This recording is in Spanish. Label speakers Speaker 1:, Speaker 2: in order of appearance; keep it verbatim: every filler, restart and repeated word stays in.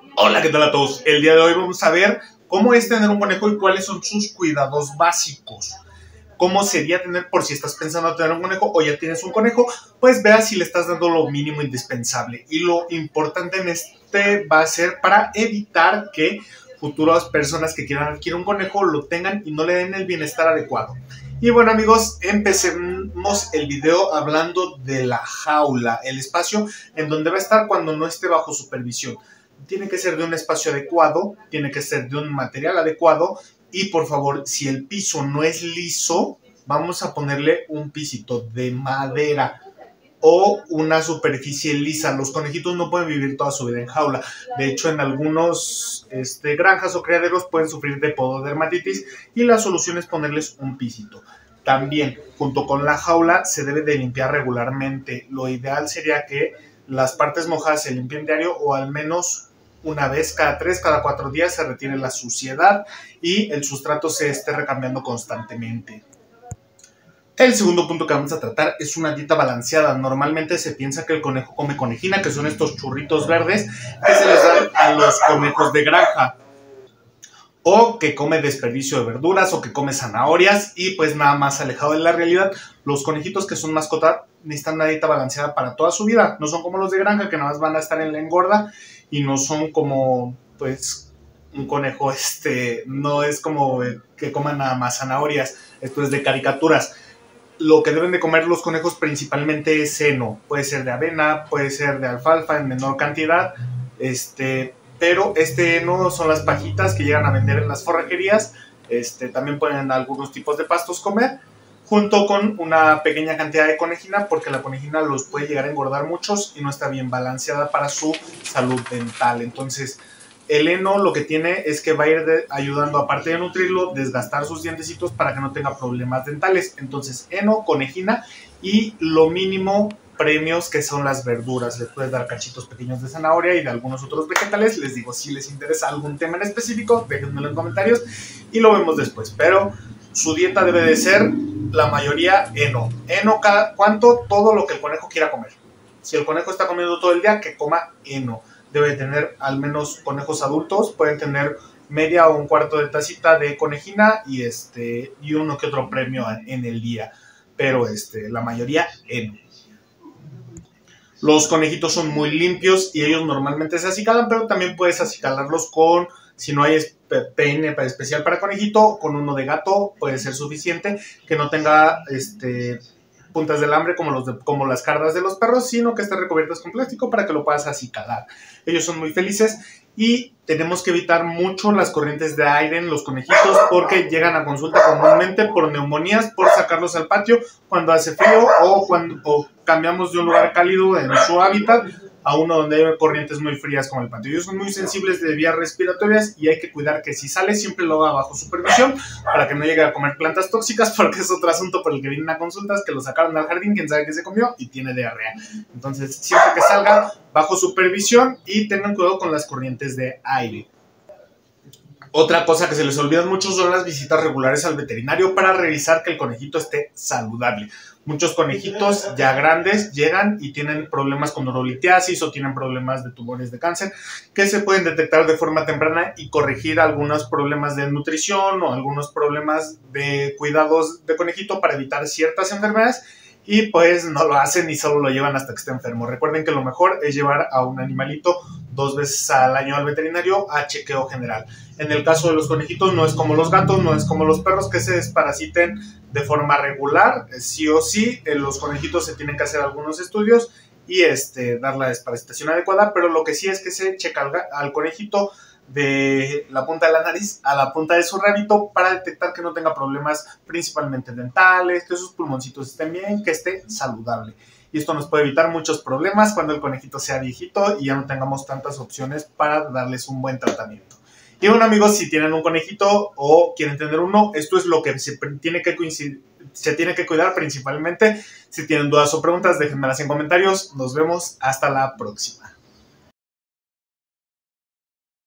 Speaker 1: Hola, ¿qué tal a todos? El día de hoy vamos a ver cómo es tener un conejo y cuáles son sus cuidados básicos. Cómo sería tener, por si estás pensando en tener un conejo o ya tienes un conejo, pues vea si le estás dando lo mínimo indispensable. Y lo importante en este va a ser para evitar que futuras personas que quieran adquirir un conejo lo tengan y no le den el bienestar adecuado. Y bueno, amigos, empecemos el video hablando de la jaula, el espacio en donde va a estar cuando no esté bajo supervisión. Tiene que ser de un espacio adecuado, tiene que ser de un material adecuado y por favor, si el piso no es liso, vamos a ponerle un pisito de madera o una superficie lisa. Los conejitos no pueden vivir toda su vida en jaula. De hecho, en algunos este, granjas o criaderos pueden sufrir de pododermatitis y la solución es ponerles un pisito. También, junto con la jaula, se debe de limpiar regularmente. Lo ideal sería que las partes mojadas se limpien diario o al menos una vez cada tres, cada cuatro días se retire la suciedad y el sustrato se esté recambiando constantemente. El segundo punto que vamos a tratar es una dieta balanceada. Normalmente se piensa que el conejo come conejina, que son estos churritos verdes que se les dan a los conejos de granja. O que come desperdicio de verduras o que come zanahorias y pues nada más alejado de la realidad. Los conejitos que son mascota necesitan una dieta balanceada para toda su vida. No son como los de granja que nada más van a estar en la engorda y no son como pues un conejo, este, no es como que coman nada más zanahorias. Esto es de caricaturas. Lo que deben de comer los conejos principalmente es heno. Puede ser de avena, puede ser de alfalfa en menor cantidad, este... pero este heno son las pajitas que llegan a vender en las forrajerías. Este, también pueden algunos tipos de pastos comer, junto con una pequeña cantidad de conejina, porque la conejina los puede llegar a engordar muchos y no está bien balanceada para su salud dental. Entonces, el heno lo que tiene es que va a ir de, ayudando, aparte de nutrirlo, desgastar sus dientecitos para que no tenga problemas dentales. Entonces, heno, conejina y lo mínimo premios que son las verduras. Les puedes dar cachitos pequeños de zanahoria y de algunos otros vegetales. Les digo, si les interesa algún tema en específico, déjenmelo en comentarios y lo vemos después. Pero su dieta debe de ser la mayoría heno. Heno, cada, ¿cuánto? Todo lo que el conejo quiera comer. Si el conejo está comiendo todo el día, que coma heno. Debe tener, al menos conejos adultos, pueden tener media o un cuarto de tacita de conejina y, este, y uno que otro premio en el día. Pero este, la mayoría heno. Los conejitos son muy limpios y ellos normalmente se acicalan, pero también puedes acicalarlos con, si no hay peine especial para conejito, con uno de gato puede ser suficiente, que no tenga este, puntas de alambre como, los de, como las cardas de los perros, sino que esté recubiertas con plástico para que lo puedas acicalar. Ellos son muy felices y tenemos que evitar mucho las corrientes de aire en los conejitos porque llegan a consulta comúnmente por neumonías, por sacarlos al patio cuando hace frío o cuando o cambiamos de un lugar cálido en su hábitat a uno donde hay corrientes muy frías como el patio. Ellos son muy sensibles de vías respiratorias y hay que cuidar que si sale siempre lo haga bajo supervisión para que no llegue a comer plantas tóxicas, porque es otro asunto por el que vienen a consultas, que lo sacaron al jardín, quién sabe qué se comió y tiene diarrea. Entonces siempre que salga bajo supervisión y tengan cuidado con las corrientes de aire. Otra cosa que se les olvida mucho son las visitas regulares al veterinario para revisar que el conejito esté saludable. Muchos conejitos ya grandes llegan y tienen problemas con urolitiasis o tienen problemas de tumores de cáncer que se pueden detectar de forma temprana y corregir algunos problemas de nutrición o algunos problemas de cuidados de conejito para evitar ciertas enfermedades. Y pues no lo hacen y solo lo llevan hasta que esté enfermo. Recuerden que lo mejor es llevar a un animalito dos veces al año al veterinario a chequeo general. En el caso de los conejitos no es como los gatos, no es como los perros que se desparasiten de forma regular. Sí o sí, en los conejitos se tienen que hacer algunos estudios y este, dar la desparasitación adecuada, pero lo que sí es que se checa al, al conejito de la punta de la nariz a la punta de su rabito para detectar que no tenga problemas principalmente dentales, que sus pulmoncitos estén bien, que esté saludable. Y esto nos puede evitar muchos problemas cuando el conejito sea viejito y ya no tengamos tantas opciones para darles un buen tratamiento. Y bueno, amigos, si tienen un conejito o quieren tener uno, esto es lo que se tiene que coincidir, se tiene que cuidar principalmente. Si tienen dudas o preguntas, déjenmelas en comentarios. Nos vemos hasta la próxima.